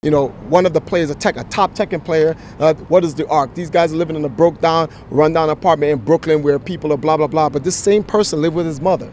you know, one of the players, a top Tekken player, what is the arc? These guys are living in a broke down, run down apartment in Brooklyn where people are blah, blah, blah. But this same person lived with his mother.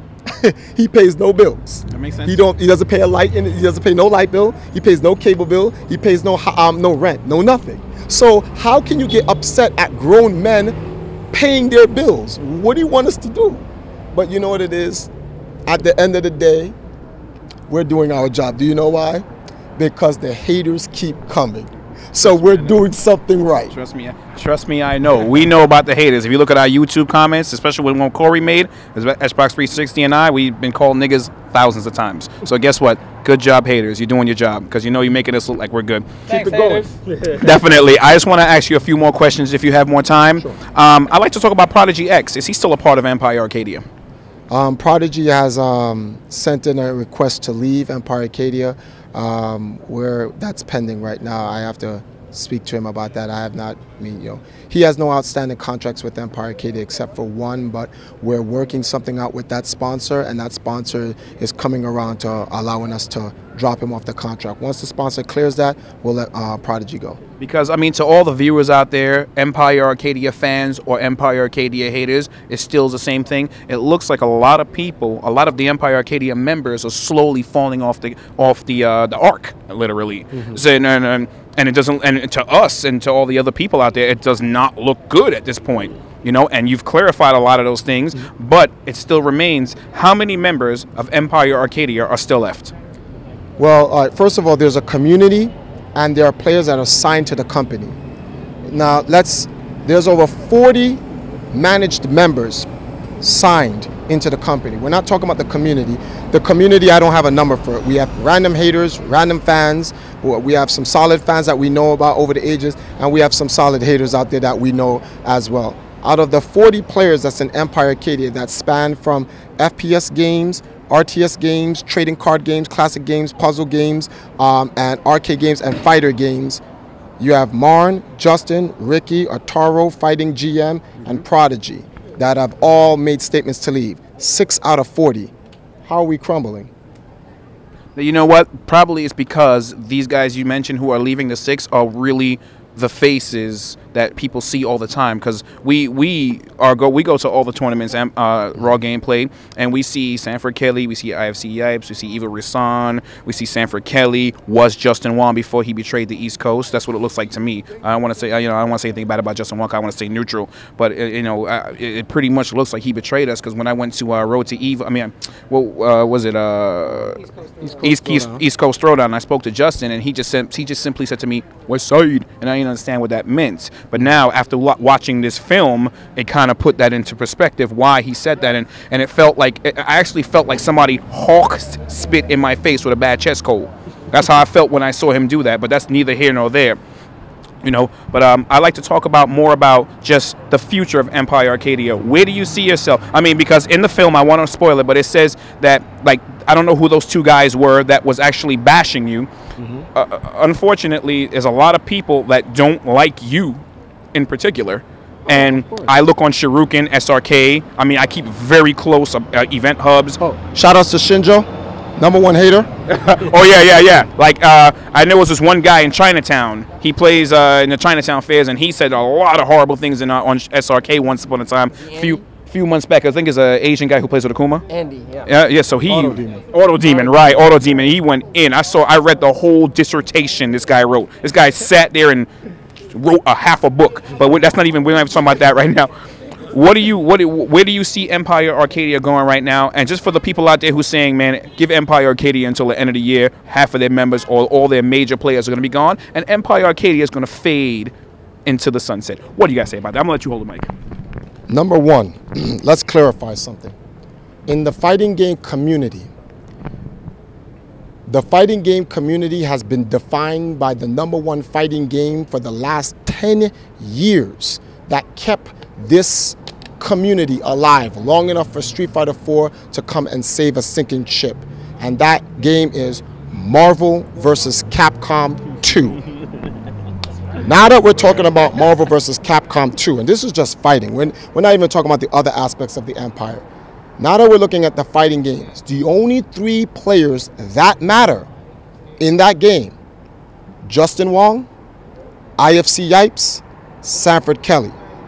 He pays no bills. That makes sense. He doesn't pay he doesn't pay no light bill. He pays no cable bill. He pays no rent, no nothing. So how can you get upset at grown men paying their bills? What do you want us to do? But you know what it is? At the end of the day, we're doing our job. Do you know why? Because the haters keep coming. So we're doing something right. Trust me, I know. We know about the haters. If you look at our YouTube comments, especially when one Corey made, Xbox 360 and we've been called niggas thousands of times. So guess what? Good job, haters. You're doing your job because you know you're making us look like we're good. Keep it going. Definitely. I just want to ask you a few more questions if you have more time. Sure. I'd like to talk about Prodigy X. Is he still a part of Empire Arcadia? Prodigy has sent in a request to leave Empire Arcadia. Where that's pending right now. I have to speak to him about that. I have not, he has no outstanding contracts with Empire Arcadia except for one, but we're working something out with that sponsor, and that sponsor is coming around to allowing us to drop him off the contract. Once the sponsor clears that, we'll let Prodigy go. Because, I mean, to all the viewers out there, Empire Arcadia fans or Empire Arcadia haters, it still is the same thing. It looks like a lot of people, a lot of the Empire Arcadia members are slowly falling off the arc, literally. Mm-hmm. And it doesn't, and to us and to all the other people out there, it does not look good at this point. You know, and you've clarified a lot of those things, but it still remains. How many members of Empire Arcadia are still left? Well, first of all, there's a community, and there are players that are signed to the company. Now, there's over 40 managed members signed into the company. We're not talking about the community. The community, I don't have a number for it. We have random haters, random fans. We have some solid fans that we know about over the ages, and we have some solid haters out there that we know as well. Out of the 40 players that's in Empire Arcadia that span from FPS games, RTS games, trading card games, classic games, puzzle games, and arcade games and fighter games, you have Marn, Justin, Ricky, Ataro, Fighting GM, and Prodigy that have all made statements to leave. 6 out of 40. How are we crumbling? You know what? Probably it's because these guys you mentioned who are leaving the 6 are really the faces that people see all the time, because we go to all the tournaments and Raw Gameplay, and we see Sanford Kelly, we see IFC Yipes, we see Eva Risson, we see Sanford Kelly was Justin Wong before he betrayed the East Coast. That's what it looks like to me. I don't want to say I don't want to say anything bad about Justin Wong. I want to stay neutral, but it pretty much looks like he betrayed us, because when I went to Road to Eva, was it East Coast Throwdown, I spoke to Justin, and he just simply said to me, "West Side," and I didn't understand what that meant. But now, after watching this film, it kind of put that into perspective why he said that, and it felt like I actually felt like somebody hawked spit in my face with a bad chest cold. That's how I felt when I saw him do that. But that's neither here nor there, you know. But I like to talk more about just the future of Empire Arcadia. Where do you see yourself? I mean, because in the film, I want to spoil it, but it says that, like, I don't know who those two guys were that was actually bashing you. Unfortunately, there's a lot of people that don't like you in particular. And I look on Shuriken, SRK. I mean, I keep very close event hubs. Shout outs to Shinjo, #1 hater. Oh, yeah. Like, I know it was this one guy in Chinatown. He plays in the Chinatown fairs, and he said a lot of horrible things on SRK once upon a time. Few months back. I think it's an Asian guy who plays with Akuma. Andy, yeah. Yeah, so he... Auto Demon, right. Auto Demon. He went in. I read the whole dissertation this guy wrote. This guy sat there and wrote half a book. But we're not even talking about that right now. Where do you see Empire Arcadia going right now? And just for the people out there who's saying, man, give Empire Arcadia until the end of the year, half of their members or all their major players are going to be gone, and Empire Arcadia is going to fade into the sunset. What do you guys say about that? I'm going to let you hold the mic. Number one, let's clarify something. In the fighting game community, the fighting game community has been defined by the #1 fighting game for the last 10 years that kept this community alive long enough for Street Fighter 4 to come and save a sinking ship. And that game is Marvel vs. Capcom 2. Now that we're talking about Marvel vs. Capcom 2, and this is just fighting, we're not even talking about the other aspects of the Empire. Now that we're looking at the fighting games, the only 3 players that matter in that game, Justin Wong, IFC Yipes, Sanford Kelly.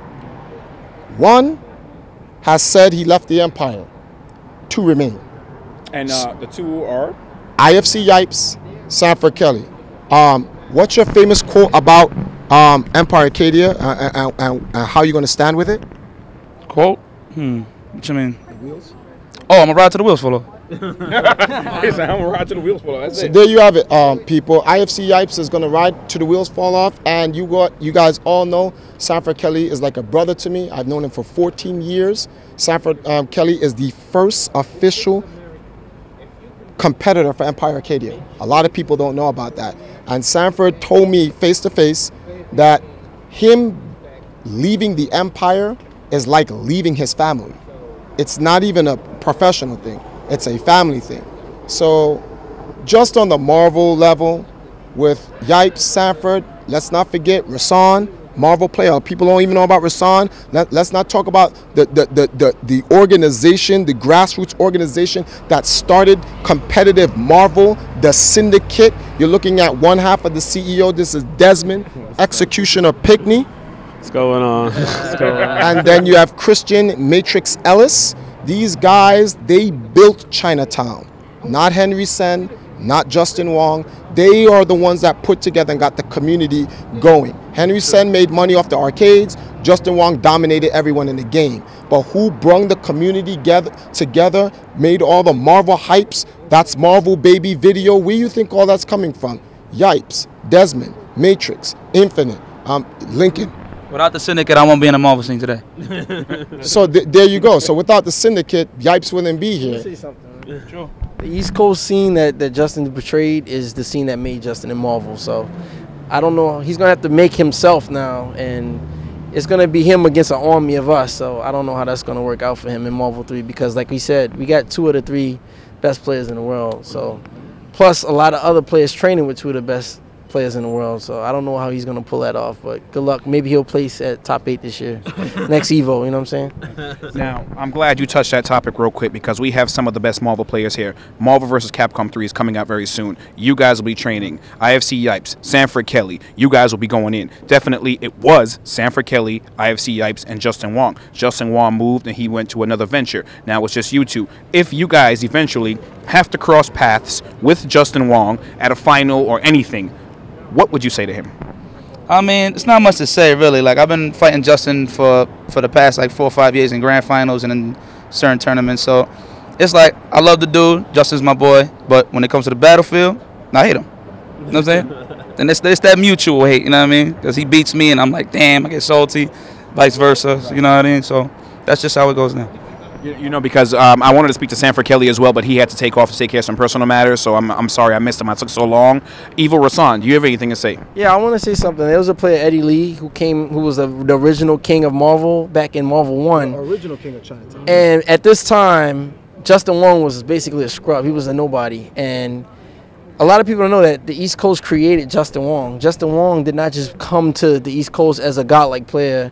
One has said he left the Empire. Two remain. And the two are? IFC Yipes, Sanford Kelly. What's your famous quote about Empire Arcadia and how you're going to stand with it? Quote? What you mean? The wheels? Oh, I'm going to ride to the wheels full of. He said, I'm going to ride to the wheels fall off. That's So it. there you have it, people. IFC Yipes is going to ride to the wheels fall off. And you guys all know Sanford Kelly is like a brother to me. I've known him for 14 years. Sanford Kelly is the first official competitor for Empire Arcadia. A lot of people don't know about that. And Sanford told me face to face that him leaving the Empire is like leaving his family. It's not even a professional thing. It's a family thing. So just on the Marvel level with Yipes, Sanford, let's not forget Rasan, Marvel player. People don't even know about Rasan. Let's not talk about the organization, the grassroots organization that started competitive Marvel, the Syndicate. You're looking at one half of the CEO. This is Desmond, Executioner Pickney. What's going on? What's going on? And then you have Christian Matrix Ellis. These guys, they built Chinatown. Not Henry Sen, not Justin Wong. They are the ones that put together and got the community going. Henry Sen made money off the arcades. Justin Wong dominated everyone in the game. But who brung the community together, made all the Marvel hypes? That's Marvel Baby Video. Where do you think all that's coming from? Yipes, Desmond, Matrix, Infinite, Lincoln. Without the Syndicate, I won't be in the Marvel scene today. So there you go. So without the Syndicate, Yipes wouldn't be here. Sure. The East Coast scene that Justin portrayed is the scene that made Justin in Marvel. So I don't know. He's going to have to make himself now, and it's going to be him against an army of us. So I don't know how that's going to work out for him in Marvel 3 because, like we said, we got 2 of the 3 best players in the world. So plus a lot of other players training with 2 of the best players in the world. So I don't know how he's going to pull that off, but good luck. Maybe he'll place at top 8 this year. Next Evo, you know what I'm saying? Now, I'm glad you touched that topic real quick because we have some of the best Marvel players here. Marvel vs. Capcom 3 is coming out very soon. You guys will be training. IFC Yipes, Sanford Kelly. You guys will be going in. Definitely, it was Sanford Kelly, IFC Yipes, and Justin Wong. Justin Wong moved and he went to another venture. Now it's just you two. If you guys eventually have to cross paths with Justin Wong at a final or anything, what would you say to him? I mean, it's not much to say, really. Like, I've been fighting Justin for the past, 4 or 5 years in grand finals and in certain tournaments. So it's like, I love the dude. Justin's my boy. But when it comes to the battlefield, I hate him. You know what I'm saying? And it's that mutual hate, you know what I mean? Because he beats me, and I'm like, damn, I get salty. Vice versa, you know what I mean? So that's just how it goes now. You know, because I wanted to speak to Sanford Kelly as well, but he had to take off to take care of some personal matters, so I'm sorry I missed him. I took so long. Evil Rasan, do you have anything to say? Yeah, I want to say something. There was a player, Eddie Lee, who was the original king of Marvel back in Marvel 1. Original king of Chinatown. And at this time, Justin Wong was basically a scrub. He was a nobody. And a lot of people don't know that the East Coast created Justin Wong. Justin Wong did not just come to the East Coast as a godlike player.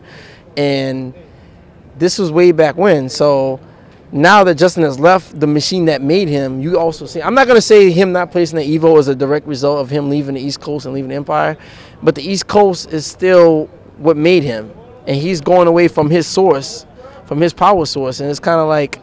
And this was way back when. So now that Justin has left the machine that made him, you also see, I'm not going to say him not placing the Evo is a direct result of him leaving the East Coast and leaving the Empire, but the East Coast is still what made him. And he's going away from his source, from his power source. And it's kind of like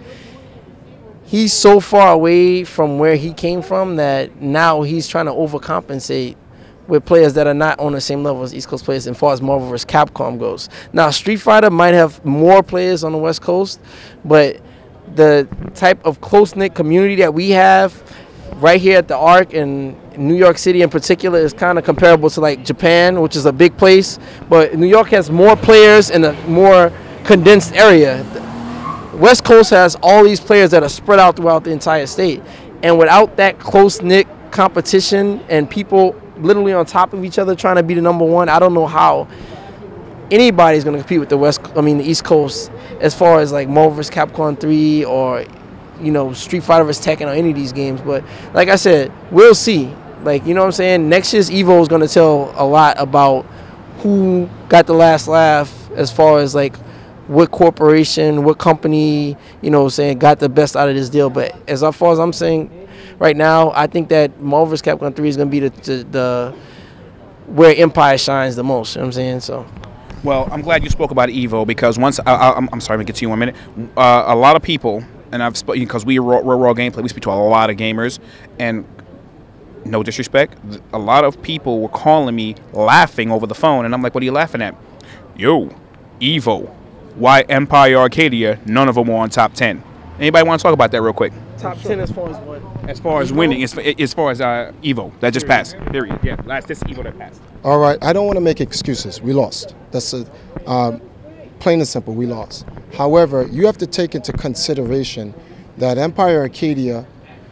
he's so far away from where he came from that now he's trying to overcompensate with players that are not on the same level as East Coast players as far as Marvel vs. Capcom goes. Now, Street Fighter might have more players on the West Coast, but the type of close-knit community that we have right here at the Arc and New York City in particular is kind of comparable to like Japan, which is a big place, but New York has more players in a more condensed area. West Coast has all these players that are spread out throughout the entire state, and without that close-knit competition and people literally on top of each other trying to be the number one, I don't know how anybody's going to compete with the East Coast as far as like Marvel vs. Capcom 3 or, you know, Street Fighter vs. Tekken or any of these games. But like I said, we'll see. Like, you know what I'm saying? Next year's Evo is going to tell a lot about who got the last laugh as far as like what corporation, what company, you know what I'm saying, got the best out of this deal. But as far as I'm saying right now, I think that Marvel vs. Capcom 3 is going to be where Empire shines the most. You know what I'm saying? So. Well, I'm glad you spoke about Evo because once I'm sorry, I'm gonna get to you in 1 minute. A lot of people, and I've spoken because we're raw gameplay. We speak to a lot of gamers, and no disrespect, a lot of people were calling me laughing over the phone, and I'm like, "What are you laughing at?" Yo, Evo, why Empire Arcadia? None of them were on top 10. Anybody want to talk about that real quick? Top 10 as far as what? As far as winning, as far as Evo that just passed. Period. Yeah, this Evo that passed. All right, I don't want to make excuses. We lost. That's plain and simple. We lost. However, you have to take into consideration that Empire Arcadia,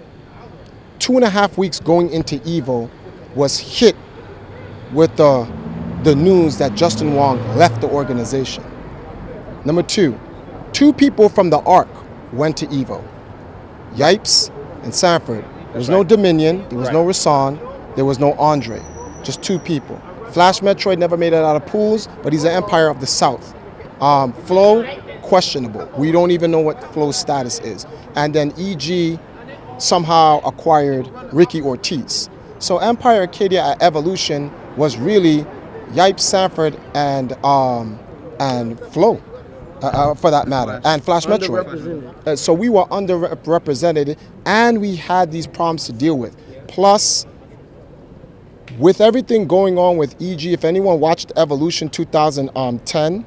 2.5 weeks going into Evo, was hit with the news that Justin Wong left the organization. Number two people from the ARC went to Evo. Yipes and Sanford. There was no Dominion, there was no Rasan, there was no Andre. Just 2 people. Flash Metroid never made it out of pools, but he's an Empire of the South. Flo, questionable. We don't even know what Flo's status is. And then EG somehow acquired Ricky Ortiz. So Empire Arcadia at Evolution was really Yipes, Sanford, and Flo, for that matter, and Flash Metroid. So we were underrepresented, and we had these problems to deal with. Plus, with everything going on with EG, if anyone watched Evolution 2010,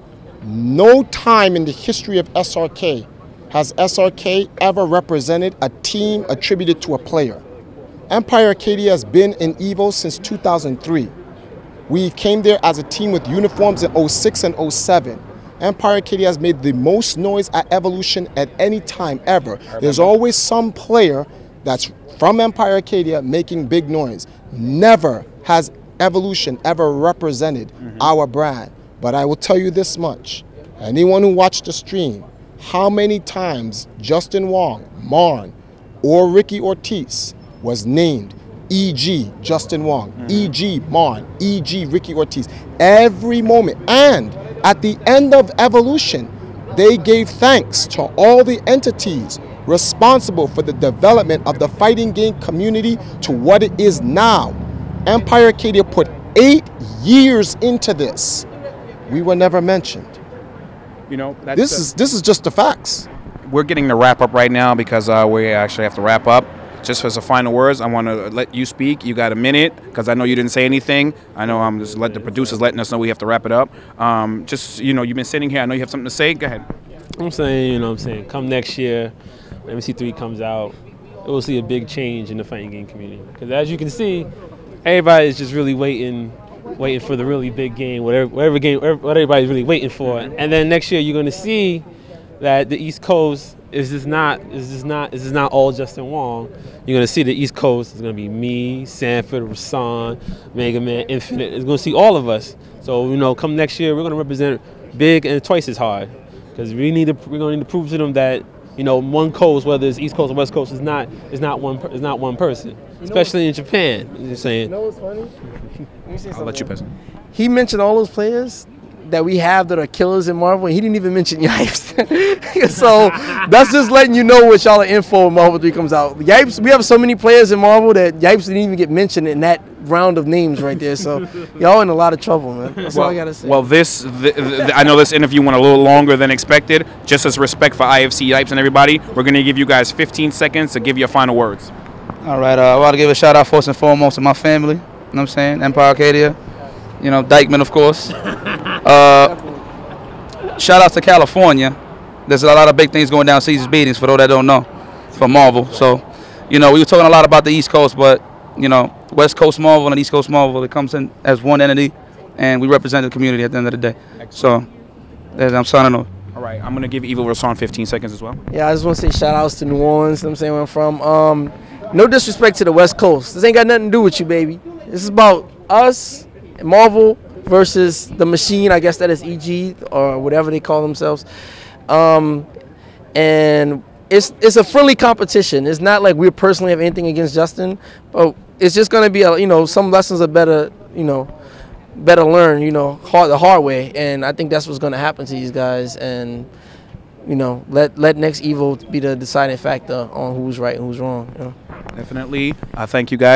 no time in the history of SRK has SRK ever represented a team attributed to a player. Empire Arcadia has been in Evo since 2003. We came there as a team with uniforms in 06 and 07. Empire Arcadia has made the most noise at Evolution at any time ever. There's always some player that's from Empire Arcadia making big noise. Never has Evolution ever represented our brand. But I will tell you this much. Anyone who watched the stream, how many times Justin Wong, Marn, or Ricky Ortiz was named EG Justin Wong, EG Marn, EG Ricky Ortiz, every moment. And at the end of Evolution, they gave thanks to all the entities responsible for the development of the fighting game community to what it is now. Empire Arcadia put 8 years into this. We were never mentioned. You know, This is just the facts. We're getting to wrap up right now because we actually have to wrap up. Just for some final words, I want to let you speak. You got a minute because I know you didn't say anything. I know I'm just let the producers letting us know we have to wrap it up. Just, you know, you've been sitting here. I know you have something to say. Go ahead. I'm saying, you know what I'm saying, come next year, MC3 comes out, we'll see a big change in the fighting game community. Because as you can see, everybody is just really waiting for the really big game, whatever game, what everybody's really waiting for. And then next year you're going to see that the East Coast is just not all Justin Wong. You're going to see the East Coast is going to be me, Sanford, Rasan, Mega Man, Infinite. It's going to see all of us. So, you know, come next year, we're going to represent big and twice as hard. Because we're going to need to prove to them that, you know, one coast, whether it's East Coast or West Coast, is not one person. Especially in Japan. You're saying. You know what's funny? I'll let you pass. He mentioned all those players that we have that are killers in Marvel, and he didn't even mention Yipes. So that's just letting you know what y'all are in for when Marvel 3 comes out. Yipes, we have so many players in Marvel that Yipes didn't even get mentioned in that round of names right there. So y'all in a lot of trouble, man. That's all I gotta say. Well, I know this interview went a little longer than expected. Just as respect for IFC Yipes and everybody, we're gonna give you guys 15 seconds to give your final words. All right, I want to give a shout out first and foremost to my family. You know what I'm saying? Empire Arcadia. You know, Dykeman, of course. Shout out to California. There's a lot of big things going down Caesar's Beatings, for those that don't know, for Marvel. So, you know, we were talking a lot about the East Coast, but, you know, West Coast Marvel and East Coast Marvel, it comes in as one entity, and we represent the community at the end of the day. So, I'm signing off. All right, I'm going to give Evil Rasan 15 seconds as well. Yeah, I just want to say shout outs to New Orleans, you know what I'm saying, where I'm from. No disrespect to the West Coast. This ain't got nothing to do with you, baby. This is about us, Marvel, versus the machine, I guess that is EG or whatever they call themselves. And it's a friendly competition. It's not like we personally have anything against Justin, but it's just going to be, you know, some lessons are better, you know, better learned, you know, the hard way. And I think that's what's going to happen to these guys. And, you know, let next Evo be the deciding factor on who's right and who's wrong. You know? Definitely. Thank you, guys.